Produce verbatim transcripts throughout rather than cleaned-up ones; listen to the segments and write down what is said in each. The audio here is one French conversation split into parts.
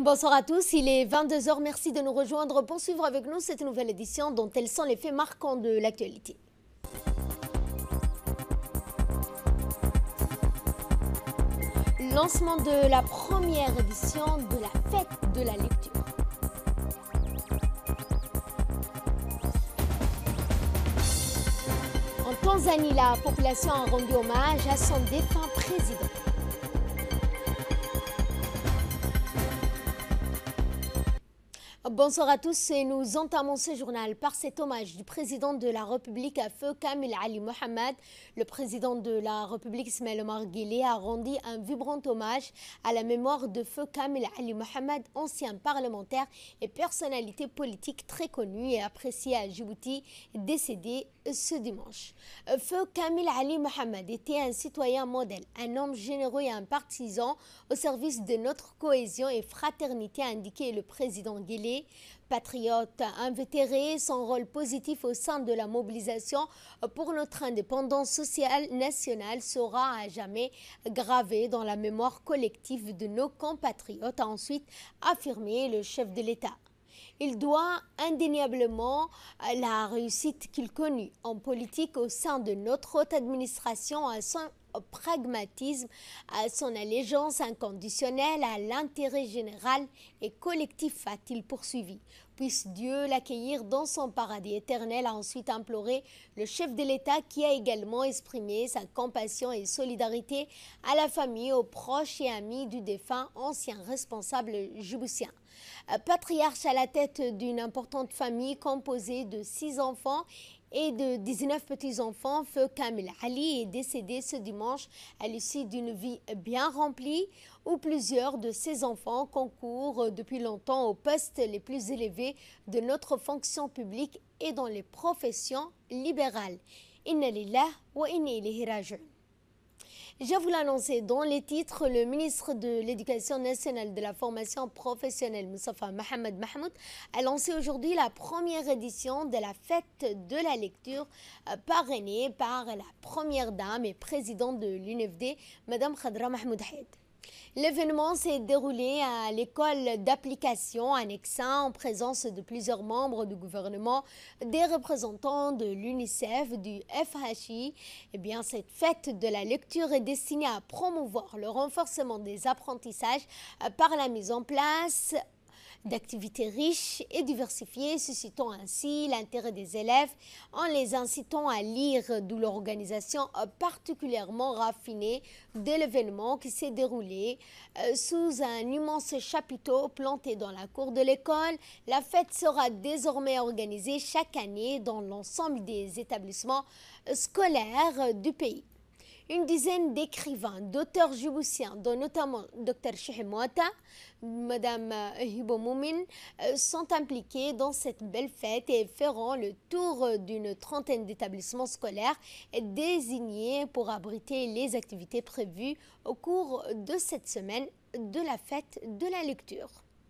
Bonsoir à tous, il est vingt-deux heures, merci de nous rejoindre pour suivre avec nous cette nouvelle édition dont tels sont les faits marquants de l'actualité. Lancement de la première édition de la fête de la lecture. En Tanzanie, la population a rendu hommage à son défunt président. Bonsoir à tous et nous entamons ce journal par cet hommage du président de la République à feu Kamil Ali Mohamed. Le président de la République Ismaël Omar Guelleh a rendu un vibrant hommage à la mémoire de feu Kamil Ali Mohamed, ancien parlementaire et personnalité politique très connue et appréciée à Djibouti, décédé ce dimanche. Feu Kamil Ali Mohamed était un citoyen modèle, un homme généreux et un partisan au service de notre cohésion et fraternité, a indiqué le président Guelleh. Patriote invétéré, son rôle positif au sein de la mobilisation pour notre indépendance sociale nationale sera à jamais gravé dans la mémoire collective de nos compatriotes, a ensuite affirmé le chef de l'État. Il doit indéniablement la réussite qu'il connut en politique au sein de notre haute administration à son pragmatisme, à son allégeance inconditionnelle à l'intérêt général et collectif, a-t-il poursuivi. Puisse Dieu l'accueillir dans son paradis éternel, a ensuite imploré le chef de l'État, qui a également exprimé sa compassion et solidarité à la famille, aux proches et amis du défunt ancien responsable djiboutien. Patriarche à la tête d'une importante famille composée de six enfants et de dix-neuf petits-enfants, feu Kamil Ali est décédé ce dimanche à l'issue d'une vie bien remplie où plusieurs de ses enfants concourent depuis longtemps aux postes les plus élevés de notre fonction publique et dans les professions libérales. Inna lillah wa inna ilayhi raji'un. Je vous l'annonçais dans les titres, le ministre de l'Éducation nationale et de la formation professionnelle, Moustapha Mohamed Mahmoud, a lancé aujourd'hui la première édition de la fête de la lecture parrainée par la première dame et présidente de l'U N F D, Mme Khadra Mahmoud Haïd. L'événement s'est déroulé à l'école d'application Annexa en présence de plusieurs membres du gouvernement, des représentants de l'UNICEF, du F H I. Eh bien, cette fête de la lecture est destinée à promouvoir le renforcement des apprentissages par la mise en place d'activités riches et diversifiées, suscitant ainsi l'intérêt des élèves en les incitant à lire, d'où l'organisation particulièrement raffinée de l'événement qui s'est déroulé euh, sous un immense chapiteau planté dans la cour de l'école. La fête sera désormais organisée chaque année dans l'ensemble des établissements scolaires du pays. Une dizaine d'écrivains, d'auteurs djiboutiens, dont notamment Dr Cheikh Mouata, Mme Hibo Moumine, sont impliqués dans cette belle fête et feront le tour d'une trentaine d'établissements scolaires désignés pour abriter les activités prévues au cours de cette semaine de la fête de la lecture.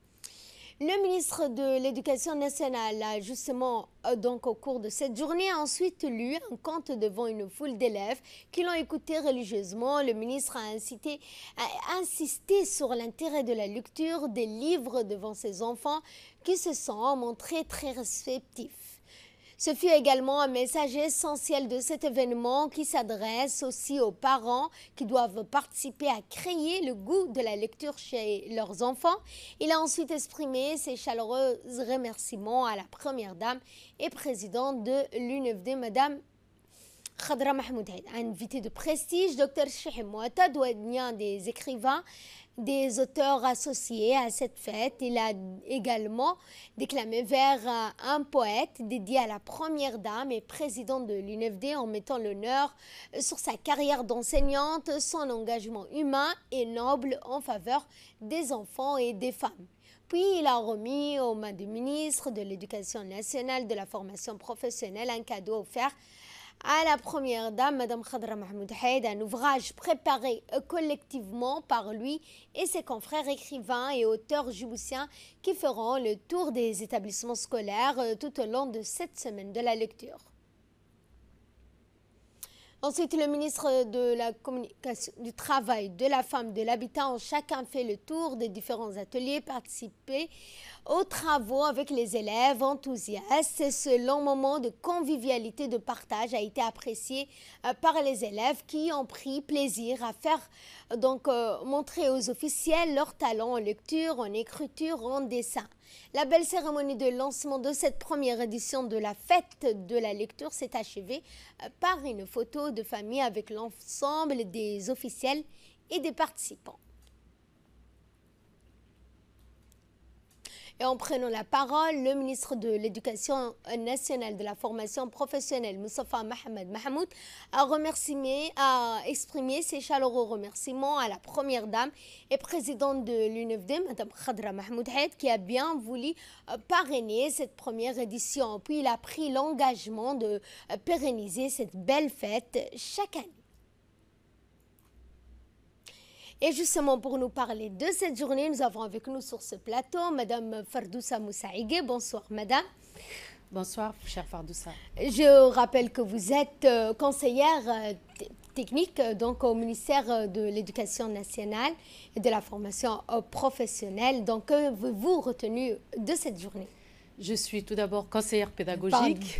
Le ministre de l'Éducation nationale a justement, donc au cours de cette journée, a ensuite lu un conte devant une foule d'élèves qui l'ont écouté religieusement. Le ministre a, incité, a insisté sur l'intérêt de la lecture des livres devant ses enfants qui se sont montrés très réceptifs. Ce fut également un message essentiel de cet événement qui s'adresse aussi aux parents qui doivent participer à créer le goût de la lecture chez leurs enfants. Il a ensuite exprimé ses chaleureux remerciements à la première dame et présidente de l'U N F D, Mme Khadra Mahmoud Haïd. Invité de prestige, Dr Cheikh Mouata, doyen des écrivains, des auteurs associés à cette fête. Il a également déclamé vers un poète dédié à la première dame et présidente de l'U N F D en mettant l'honneur sur sa carrière d'enseignante, son engagement humain et noble en faveur des enfants et des femmes. Puis il a remis aux mains du ministre de l'Éducation nationale, de la formation professionnelle, un cadeau offert à la première dame, Mme Khadra Mahmoud Haïd, un ouvrage préparé collectivement par lui et ses confrères écrivains et auteurs djiboutiens qui feront le tour des établissements scolaires tout au long de cette semaine de la lecture. Ensuite, le ministre de la Communication, du Travail, de la Femme, de l'Habitat ont chacun fait le tour des différents ateliers, participé aux travaux avec les élèves enthousiastes. Ce long moment de convivialité, de partage a été apprécié par les élèves qui ont pris plaisir à faire donc euh, montrer aux officiels leur talent en lecture, en écriture, en dessin. La belle cérémonie de lancement de cette première édition de la fête de la lecture s'est achevée par une photo de famille avec l'ensemble des officiels et des participants. Et en prenant la parole, le ministre de l'Éducation nationale de la formation professionnelle, Moustapha Mohamed Mahmoud, a, remercié, a exprimé ses chaleureux remerciements à la première dame et présidente de l'U N F D, Mme Khadra Mahmoud Haïd, qui a bien voulu parrainer cette première édition. Puis il a pris l'engagement de pérenniser cette belle fête chaque année. Et justement, pour nous parler de cette journée, nous avons avec nous sur ce plateau Madame Fardoussa Moussaïgué. Bonsoir, Madame. Bonsoir, chère Fardoussa. Je rappelle que vous êtes conseillère technique donc, au ministère de l'Éducation nationale et de la formation professionnelle. Donc, que avez-vous retenu de cette journée? Je suis tout d'abord conseillère pédagogique.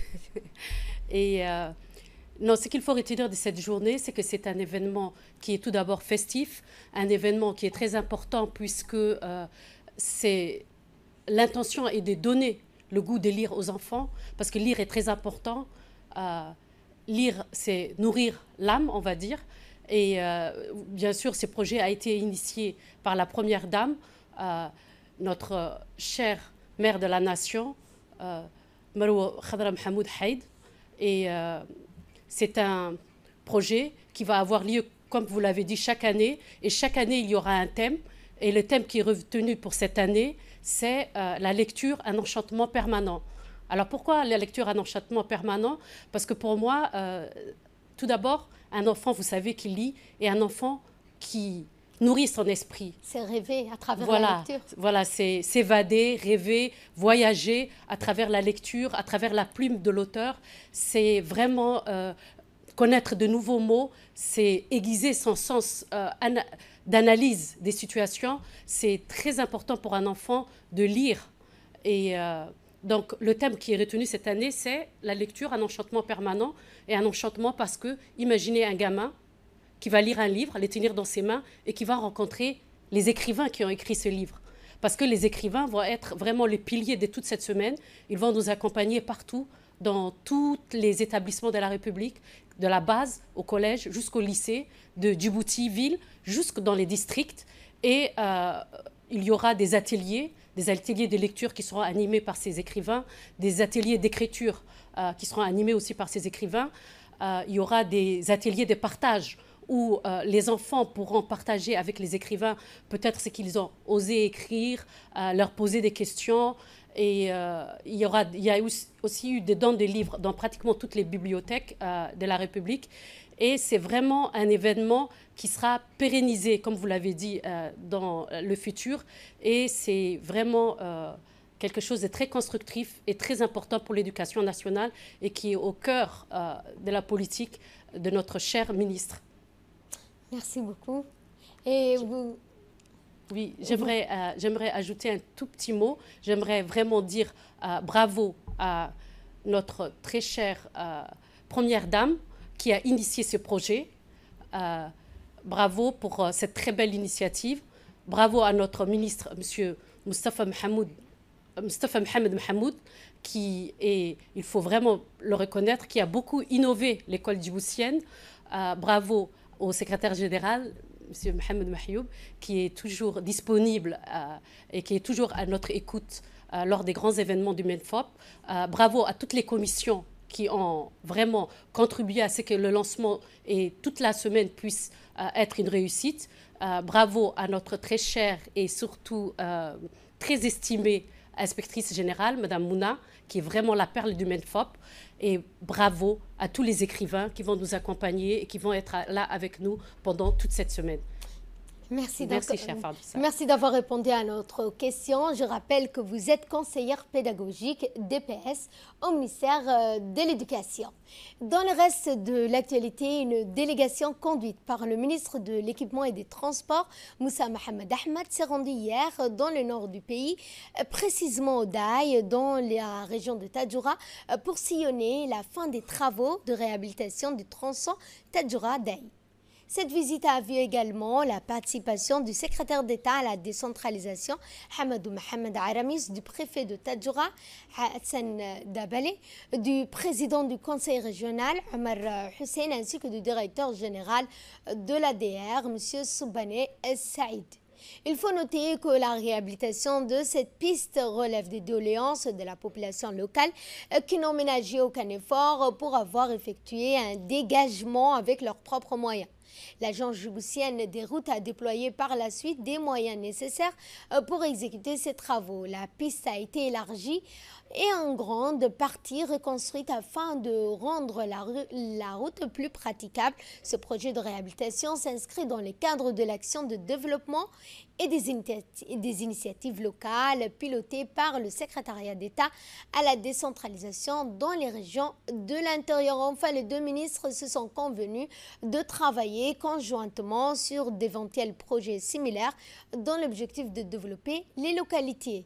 Et euh, non, ce qu'il faut retenir de cette journée, c'est que c'est un événement qui est tout d'abord festif, un événement qui est très important puisque euh, c'est l'intention est de donner le goût de lire aux enfants, parce que lire est très important. Euh, lire, c'est nourrir l'âme, on va dire. Et euh, bien sûr, ce projet a été initié par la première dame, euh, notre chère mère de la nation, euh, Marwa Khadra Mahmoud Haïd. Et euh, c'est un projet qui va avoir lieu, comme vous l'avez dit, chaque année. Et chaque année, il y aura un thème. Et le thème qui est retenu pour cette année, c'est euh, la lecture, un enchantement permanent. Alors pourquoi la lecture, un enchantement permanent? Parce que pour moi, euh, tout d'abord, un enfant, vous savez, qui lit, et un enfant qui nourrit son esprit. C'est rêver à travers voilà, la lecture. Voilà, c'est s'évader, rêver, voyager à travers la lecture, à travers la plume de l'auteur. C'est vraiment euh, connaître de nouveaux mots, c'est aiguiser son sens euh, d'analyse des situations. C'est très important pour un enfant de lire. Et euh, donc, le thème qui est retenu cette année, c'est la lecture, un enchantement permanent. Et un enchantement parce que, imaginez un gamin qui va lire un livre, le tenir dans ses mains et qui va rencontrer les écrivains qui ont écrit ce livre. Parce que les écrivains vont être vraiment les piliers de toute cette semaine. Ils vont nous accompagner partout, dans tous les établissements de la République, de la base au collège jusqu'au lycée, de Djibouti-Ville jusque dans les districts. Et euh, il y aura des ateliers, des ateliers de lecture qui seront animés par ces écrivains, des ateliers d'écriture euh, qui seront animés aussi par ces écrivains. Euh, il y aura des ateliers de partage où euh, les enfants pourront partager avec les écrivains peut-être ce qu'ils ont osé écrire, euh, leur poser des questions. Et euh, il, y aura, il y a aussi eu des dons de livres dans pratiquement toutes les bibliothèques euh, de la République. Et c'est vraiment un événement qui sera pérennisé, comme vous l'avez dit, euh, dans le futur. Et c'est vraiment euh, quelque chose de très constructif et très important pour l'éducation nationale et qui est au cœur euh, de la politique de notre cher ministre. Merci beaucoup. Et vous... Oui, j'aimerais euh, j'aimerais ajouter un tout petit mot. J'aimerais vraiment dire euh, bravo à notre très chère euh, première dame qui a initié ce projet. Euh, bravo pour euh, cette très belle initiative. Bravo à notre ministre, M. Moustapha Mohamed, Moustapha Mohamed Mahmoud, qui est, il faut vraiment le reconnaître, qui a beaucoup innové l'école djiboutienne. Euh, bravo au secrétaire général, M. Mohamed Mahyoub, qui est toujours disponible euh, et qui est toujours à notre écoute euh, lors des grands événements du MENFOP. Euh, bravo à toutes les commissions qui ont vraiment contribué à ce que le lancement et toute la semaine puisse euh, être une réussite. Euh, bravo à notre très chère et surtout euh, très estimée inspectrice générale, Mme Mouna, qui est vraiment la perle du MENFOP. Et bravo à tous les écrivains qui vont nous accompagner et qui vont être là avec nous pendant toute cette semaine. Merci, Merci, chère Fardoussa. Merci d'avoir répondu à notre question. Je rappelle que vous êtes conseillère pédagogique D P S au ministère de l'Éducation. Dans le reste de l'actualité, une délégation conduite par le ministre de l'Équipement et des Transports, Moussa Mohamed Ahmed, s'est rendue hier dans le nord du pays, précisément au Daï, dans la région de Tadjoura, pour sillonner la fin des travaux de réhabilitation du tronçon Tadjoura-Daï. Cette visite a vu également la participation du secrétaire d'État à la décentralisation, Hamadou Mohamed Aramis, du préfet de Tadjoura, Hassan Dabale, du président du conseil régional, Omar Hussein, ainsi que du directeur général de l'A D R, M. Soubane Saïd. Il faut noter que la réhabilitation de cette piste relève des doléances de la population locale qui n'ont ménagé aucun effort pour avoir effectué un dégagement avec leurs propres moyens. L'agence djiboutienne des routes a déployé par la suite des moyens nécessaires pour exécuter ces travaux. La piste a été élargie et en grande partie reconstruite afin de rendre la, la route plus praticable. Ce projet de réhabilitation s'inscrit dans le cadre de l'action de développement et des, initi des initiatives locales pilotées par le secrétariat d'État à la décentralisation dans les régions de l'intérieur. Enfin, les deux ministres se sont convenus de travailler conjointement sur d'éventuels projets similaires dans l'objectif de développer les localités.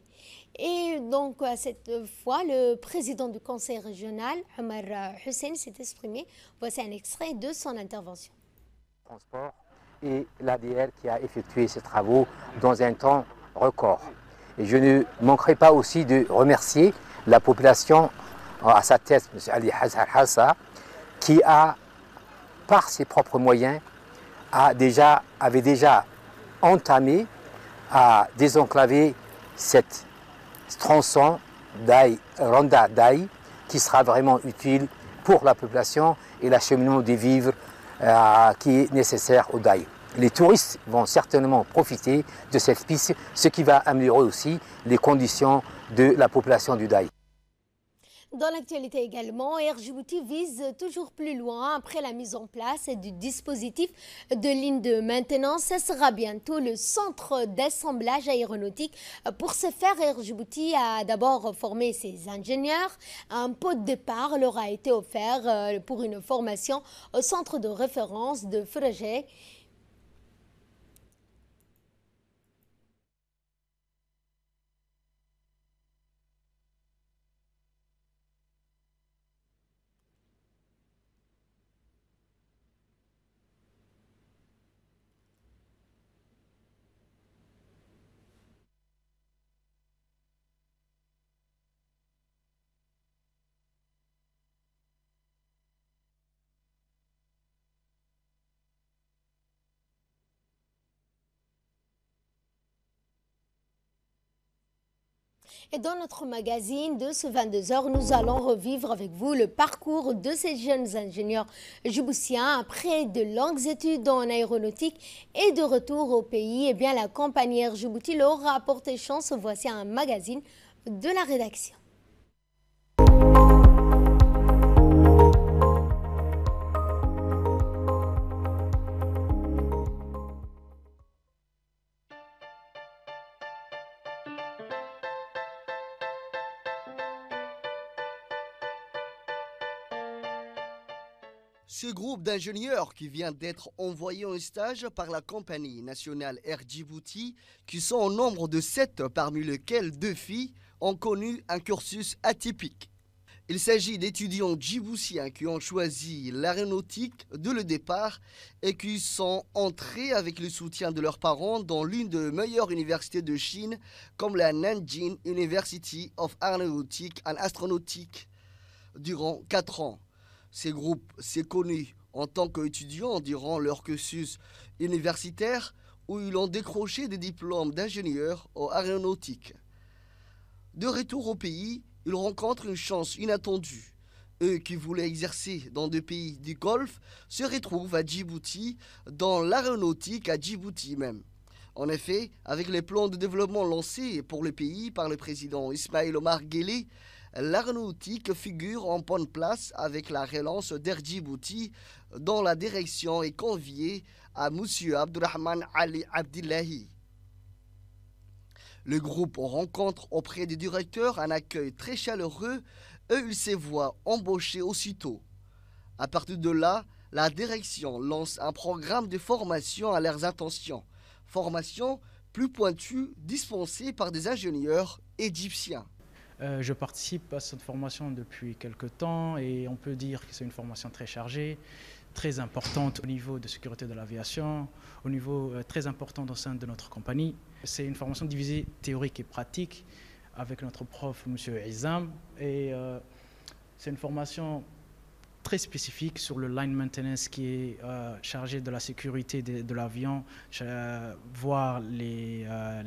Et donc, à cette fois, le président du conseil régional, Omar Hussein, s'est exprimé. Voici un extrait de son intervention. Transport et l'A D R qui a effectué ces travaux dans un temps record. Et je ne manquerai pas aussi de remercier la population, à sa tête, M. Ali Hassa, qui a, par ses propres moyens, a déjà, avait déjà entamé à désenclaver cette tronçon Daï, Ronda Daï, qui sera vraiment utile pour la population et l'acheminement des vivres euh, qui est nécessaire au Daï. Les touristes vont certainement profiter de cette piste, ce qui va améliorer aussi les conditions de la population du Daï. Dans l'actualité également, Air Djibouti vise toujours plus loin après la mise en place du dispositif de ligne de maintenance. Ce sera bientôt le centre d'assemblage aéronautique. Pour ce faire, Air Djibouti a d'abord formé ses ingénieurs. Un pot de départ leur a été offert pour une formation au centre de référence de Frejé. Et dans notre magazine de ce vingt-deux heures, nous allons revivre avec vous le parcours de ces jeunes ingénieurs djiboutiens après de longues études en aéronautique et de retour au pays. Eh bien, la compagnie Air Djibouti leur a apporté chance. Voici un magazine de la rédaction. Ce groupe d'ingénieurs qui vient d'être envoyé en stage par la compagnie nationale Air Djibouti, qui sont au nombre de sept, parmi lesquels deux filles, ont connu un cursus atypique. Il s'agit d'étudiants djiboutiens qui ont choisi l'aéronautique dès le départ et qui sont entrés avec le soutien de leurs parents dans l'une des meilleures universités de Chine, comme la Nanjing University of Aeronautic and Astronautic, durant quatre ans. Ces groupes s'est connu en tant qu'étudiants durant leur cursus universitaire où ils ont décroché des diplômes d'ingénieurs en aéronautique. De retour au pays, ils rencontrent une chance inattendue. Eux qui voulaient exercer dans des pays du Golfe se retrouvent à Djibouti, dans l'aéronautique à Djibouti même. En effet, avec les plans de développement lancés pour le pays par le président Ismaël Omar Guelleh, l'aéronautique figure en bonne place avec la relance d'Air Djibouti dont la direction est conviée à M. Abdurrahman Ali Abdillahi. Le groupe rencontre auprès du directeur un accueil très chaleureux et il se voit embaucher aussitôt. À partir de là, la direction lance un programme de formation à leurs intentions. Formation plus pointue dispensée par des ingénieurs égyptiens. Euh, je participe à cette formation depuis quelques temps et on peut dire que c'est une formation très chargée, très importante au niveau de sécurité de l'aviation, au niveau euh, très important au sein de notre compagnie. C'est une formation divisée théorique et pratique avec notre prof, M. Izam, et euh, c'est une formation très spécifique sur le line maintenance qui est euh, chargé de la sécurité de, de l'avion, euh, voir les, euh,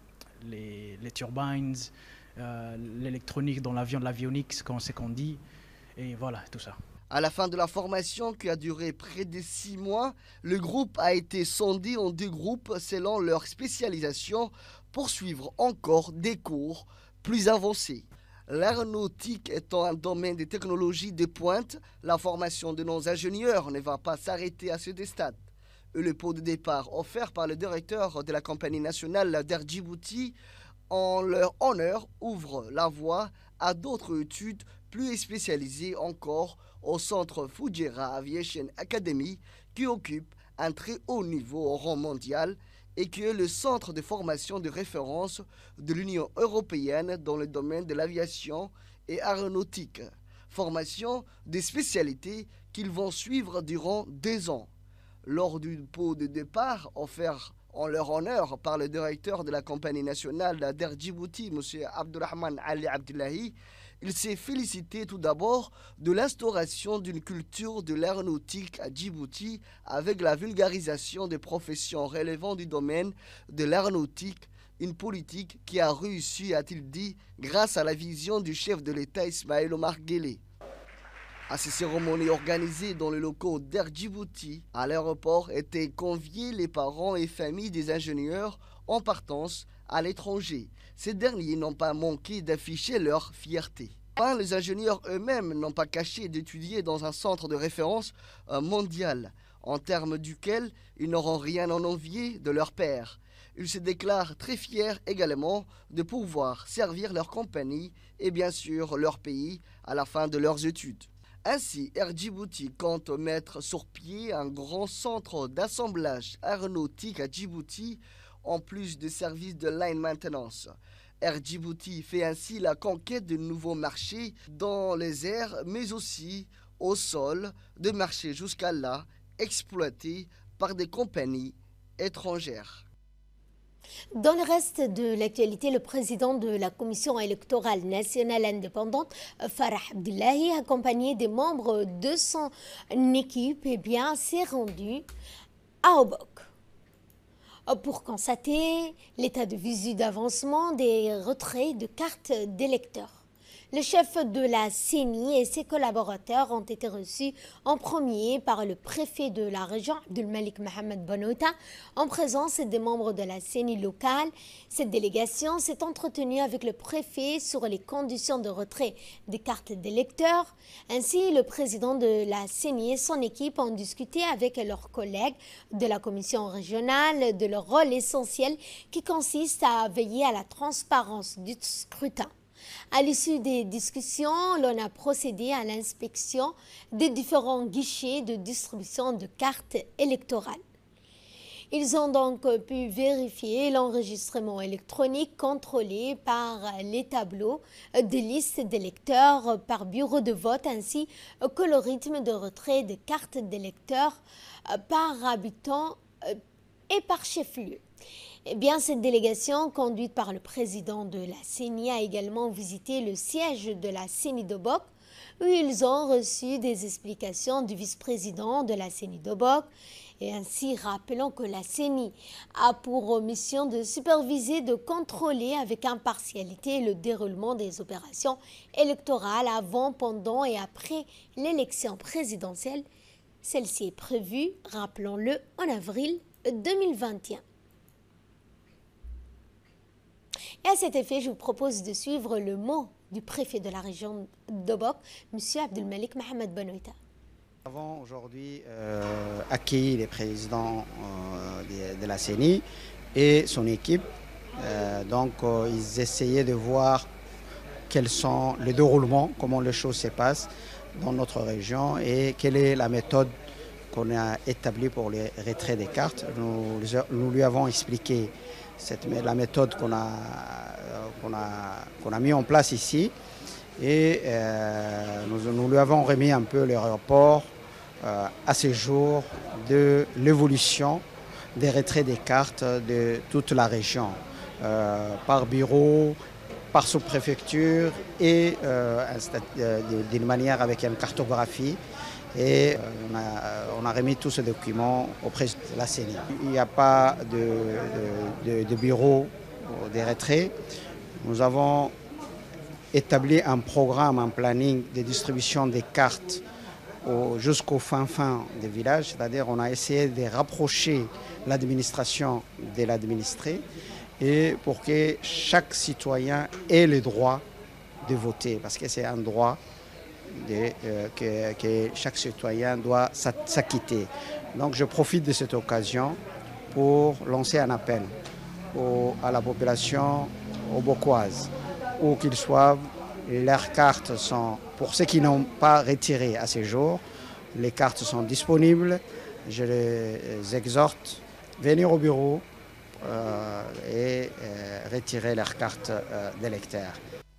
les, les turbines, euh, l'électronique dans l'avion, l'avionique, c'est ce qu'on dit, et voilà, tout ça. À la fin de la formation, qui a duré près de six mois, le groupe a été sondé en deux groupes selon leur spécialisation pour suivre encore des cours plus avancés. L'aéronautique étant un domaine de technologie de pointe, la formation de nos ingénieurs ne va pas s'arrêter à ce stade. Et le pot de départ offert par le directeur de la compagnie nationale d'Air Djibouti en leur honneur ouvre la voie à d'autres études plus spécialisées encore au centre Fujairah Aviation Academy qui occupe un très haut niveau au rang mondial et qui est le centre de formation de référence de l'Union européenne dans le domaine de l'aviation et aéronautique. Formation des spécialités qu'ils vont suivre durant deux ans. Lors du pot de départ offert en leur honneur par le directeur de la compagnie nationale d'Air Djibouti, M. Abdurrahman Ali Abdillahi, il s'est félicité tout d'abord de l'instauration d'une culture de l'aéronautique à Djibouti avec la vulgarisation des professions relevant du domaine de l'aéronautique, une politique qui a réussi, a-t-il dit, grâce à la vision du chef de l'État Ismaël Omar Guelleh. À ces cérémonies organisées dans les locaux d'Air Djibouti, à l'aéroport étaient conviés les parents et familles des ingénieurs en partance à l'étranger. Ces derniers n'ont pas manqué d'afficher leur fierté. Enfin, les ingénieurs eux-mêmes n'ont pas caché d'étudier dans un centre de référence mondial, en termes duquel ils n'auront rien à envier de leur père. Ils se déclarent très fiers également de pouvoir servir leur compagnie et bien sûr leur pays à la fin de leurs études. Ainsi, Air Djibouti compte mettre sur pied un grand centre d'assemblage aéronautique à Djibouti, en plus de services de line maintenance. Air Djibouti fait ainsi la conquête de nouveaux marchés dans les airs, mais aussi au sol, de marchés jusqu'à là exploités par des compagnies étrangères. Dans le reste de l'actualité, le président de la Commission électorale nationale indépendante, Farah Abdillahi, accompagné des membres de son équipe, eh bien, s'est rendu à Obok pour constater l'état de visu d'avancement des retraits de cartes d'électeurs. Le chef de la C E N I et ses collaborateurs ont été reçus en premier par le préfet de la région, Abdelmalik Mohamed Bonouta, en présence des membres de la C E N I locale. Cette délégation s'est entretenue avec le préfet sur les conditions de retrait des cartes d'électeurs. Ainsi, le président de la C E N I et son équipe ont discuté avec leurs collègues de la commission régionale de leur rôle essentiel qui consiste à veiller à la transparence du scrutin. À l'issue des discussions, l'on a procédé à l'inspection des différents guichets de distribution de cartes électorales. Ils ont donc pu vérifier l'enregistrement électronique contrôlé par les tableaux de listes d'électeurs par bureau de vote ainsi que le rythme de retrait des cartes d'électeurs par habitant et par chef-lieu. Eh bien, cette délégation, conduite par le président de la C E N I, a également visité le siège de la C E N I d'Obok, où ils ont reçu des explications du vice-président de la C E N I d'Obok. Et ainsi, rappelons que la C E N I a pour mission de superviser, de contrôler avec impartialité le déroulement des opérations électorales avant, pendant et après l'élection présidentielle. Celle-ci est prévue, rappelons-le, en avril deux mille vingt et un. Et à cet effet, je vous propose de suivre le mot du préfet de la région d'Obok, M. Abdelmalik Mohamed Benoïta. Nous avons aujourd'hui euh, accueilli les présidents euh, de, de la C E N I et son équipe. Euh, donc euh, ils essayaient de voir quels sont les déroulements, comment les choses se passent dans notre région et quelle est la méthode qu'on a établie pour les retraits des cartes. Nous, nous lui avons expliqué cette, la méthode qu'on a, qu'on a, qu'on a mis en place ici et euh, nous, nous lui avons remis un peu le rapport euh, à ce jour de l'évolution des retraits des cartes de toute la région, euh, par bureau, par sous-préfecture et euh, d'une manière avec une cartographie. Et on a, on a remis tous ces documents au président de la C E N I. Il n'y a pas de, de, de bureau des retraits. Nous avons établi un programme, un planning de distribution des cartes jusqu'au fin fin des villages. C'est-à-dire on a essayé de rapprocher l'administration de l'administré et pour que chaque citoyen ait le droit de voter, parce que c'est un droit de, euh, que, que chaque citoyen doit s'acquitter. Donc je profite de cette occasion pour lancer un appel au, à la population aubokoise, où qu'ils soient, leurs cartes sont, pour ceux qui n'ont pas retiré à ce jour, les cartes sont disponibles. Je les exhorte à venir au bureau euh, et euh, retirer leurs cartes euh, d'électeurs.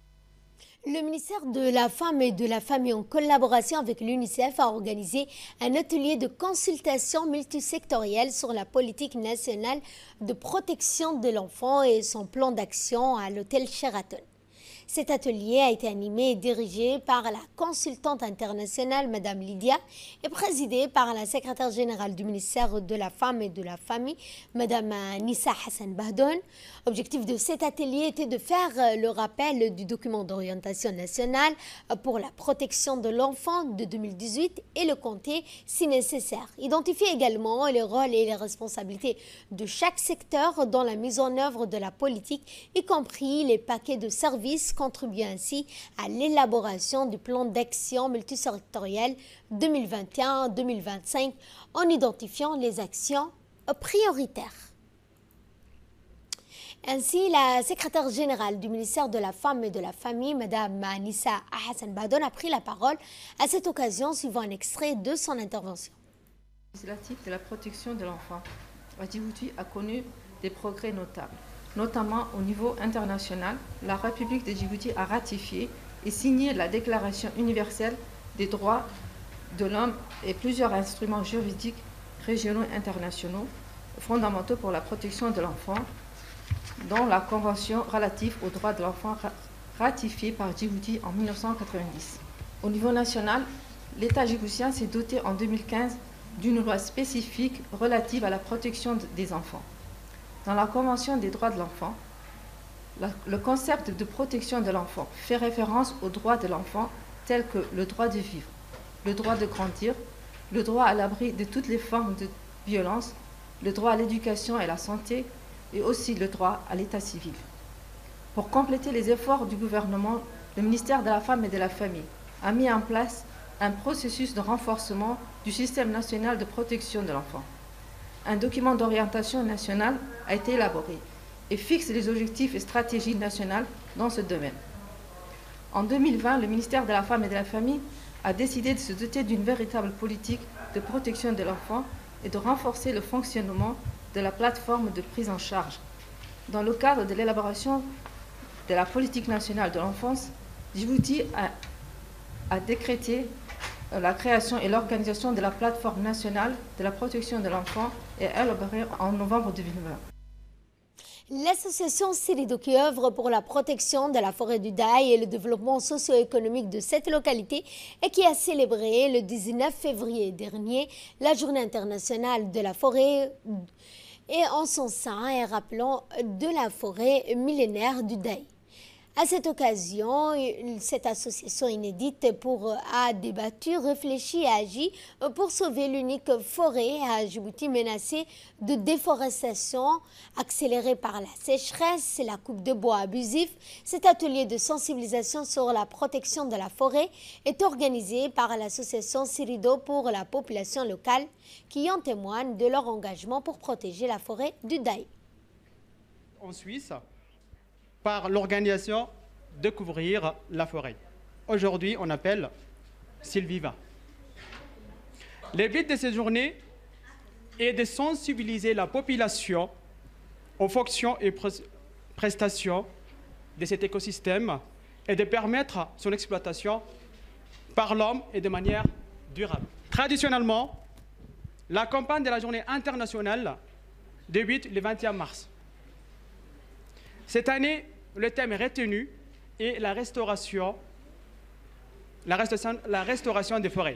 Le ministère de la Femme et de la Famille, en collaboration avec l'UNICEF, a organisé un atelier de consultation multisectorielle sur la politique nationale de protection de l'enfant et son plan d'action à l'hôtel Sheraton. Cet atelier a été animé et dirigé par la consultante internationale Madame Lydia et présidé par la secrétaire générale du ministère de la Femme et de la Famille, Madame Nissa Hassan Bahdoun. L'objectif de cet atelier était de faire le rappel du document d'orientation nationale pour la protection de l'enfant de deux mille dix-huit et le compter si nécessaire. Identifier également les rôles et les responsabilités de chaque secteur dans la mise en œuvre de la politique, y compris les paquets de services, contribuant ainsi à l'élaboration du plan d'action multisectoriel deux mille vingt et un deux mille vingt-cinq en identifiant les actions prioritaires. Ainsi, la secrétaire générale du ministère de la Femme et de la Famille, Mme Nissa Hassan Bahdoun, a pris la parole à cette occasion, suivant un extrait de son intervention. Le législatif de la protection de l'enfant à Djibouti a connu des progrès notables. Notamment au niveau international, la République de Djibouti a ratifié et signé la Déclaration universelle des droits de l'homme et plusieurs instruments juridiques régionaux et internationaux fondamentaux pour la protection de l'enfant, dont la Convention relative aux droits de l'enfant ratifiée par Djibouti en mille neuf cent quatre-vingt-dix. Au niveau national, l'État djiboutien s'est doté en deux mille quinze d'une loi spécifique relative à la protection des enfants. Dans la Convention des droits de l'enfant, le concept de protection de l'enfant fait référence aux droits de l'enfant tels que le droit de vivre, le droit de grandir, le droit à l'abri de toutes les formes de violence, le droit à l'éducation et à la santé, et aussi le droit à l'état civil. Pour compléter les efforts du gouvernement, le ministère de la Femme et de la Famille a mis en place un processus de renforcement du système national de protection de l'enfant. Un document d'orientation nationale a été élaboré et fixe les objectifs et stratégies nationales dans ce domaine. En deux mille vingt, le ministère de la Femme et de la Famille a décidé de se doter d'une véritable politique de protection de l'enfant et de renforcer le fonctionnement de la plateforme de prise en charge. Dans le cadre de l'élaboration de la politique nationale de l'enfance, Djibouti a, a décrété la création et l'organisation de la plateforme nationale de la protection de l'enfant et élaborée en novembre deux mille vingt. L'association Sirido, qui œuvre pour la protection de la forêt du Daï et le développement socio-économique de cette localité et qui a célébré le dix-neuf février dernier la journée internationale de la forêt et en son sein et rappelant de la forêt millénaire du Daï. À cette occasion, cette association inédite pour, a débattu, réfléchi et agi pour sauver l'unique forêt à Djibouti menacée de déforestation accélérée par la sécheresse et la coupe de bois abusif. Cet atelier de sensibilisation sur la protection de la forêt est organisé par l'association Sirido pour la population locale qui en témoigne de leur engagement pour protéger la forêt du Daï. En Suisse, par l'organisation Découvrir la forêt. Aujourd'hui, on appelle Sylviva. Le but de cette journée est de sensibiliser la population aux fonctions et prestations de cet écosystème et de permettre son exploitation par l'homme et de manière durable. Traditionnellement, la campagne de la journée internationale débute le vingt et un mars. Cette année, le thème retenu est la restauration, la restauration, la restauration des forêts.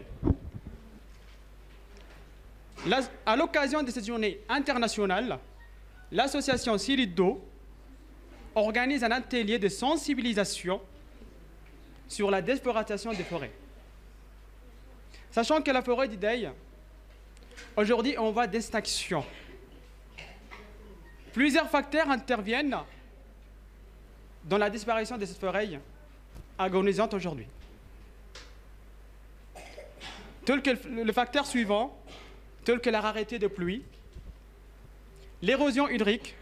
La, à l'occasion de cette journée internationale, l'association Sirido organise un atelier de sensibilisation sur la déforestation des forêts. Sachant que la forêt du Daï, aujourd'hui, on voit d'extinction. Plusieurs facteurs interviennent dans la disparition de cette forêt agonisante aujourd'hui. Tel que le facteur suivant, tel que la rareté de pluie, l'érosion hydrique,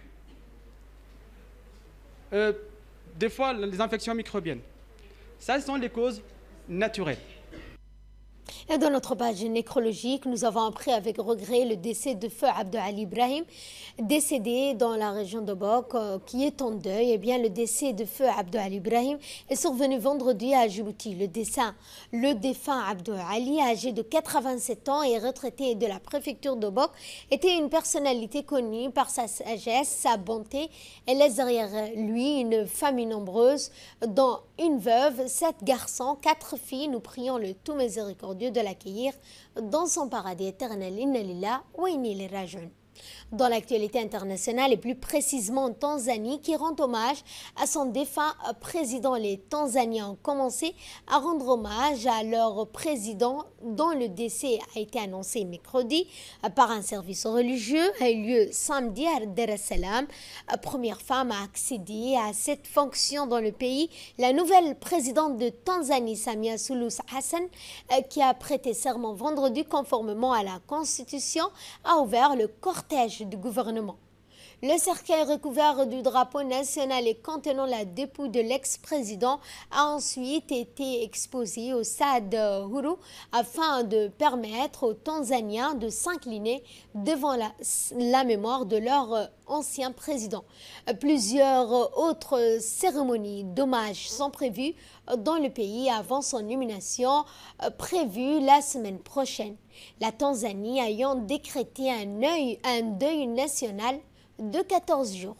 euh, des fois les infections microbiennes. Ça, ce sont les causes naturelles. Et dans notre page nécrologique, nous avons appris avec regret le décès de feu Abdou Ali Ibrahim, décédé dans la région de Bok, euh, qui est en deuil. Eh bien, le décès de feu Abdou Ali Ibrahim est survenu vendredi à Djibouti. Le défunt, le défunt Abdou Ali, âgé de quatre-vingt-sept ans et retraité de la préfecture de Bok, était une personnalité connue par sa sagesse, sa bonté et laisse derrière lui une famille nombreuse, dont une veuve, sept garçons, quatre filles. Nous prions le tout miséricordieux de l'accueillir dans son paradis éternel. Inna lillahi wa inna ilayhi raji'un. Dans l'actualité internationale et plus précisément en Tanzanie, qui rend hommage à son défunt président. Les Tanzaniens ont commencé à rendre hommage à leur président dont le décès a été annoncé mercredi par un service religieux, a eu lieu samedi à Dar es Salaam. Première femme à accéder à cette fonction dans le pays, la nouvelle présidente de Tanzanie, Samia Suluhu Hassan, qui a prêté serment vendredi conformément à la Constitution, a ouvert le cortège du gouvernement. Le cercueil recouvert du drapeau national et contenant la dépouille de l'ex-président a ensuite été exposé au stade Uhuru afin de permettre aux Tanzaniens de s'incliner devant la, la mémoire de leur ancien président. Plusieurs autres cérémonies d'hommage sont prévues dans le pays avant son nomination prévue la semaine prochaine. La Tanzanie ayant décrété un, œil, un deuil national de quatorze jours.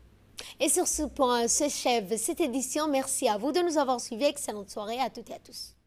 Et sur ce point s'achève cette édition. Merci à vous de nous avoir suivis. Excellente soirée à toutes et à tous.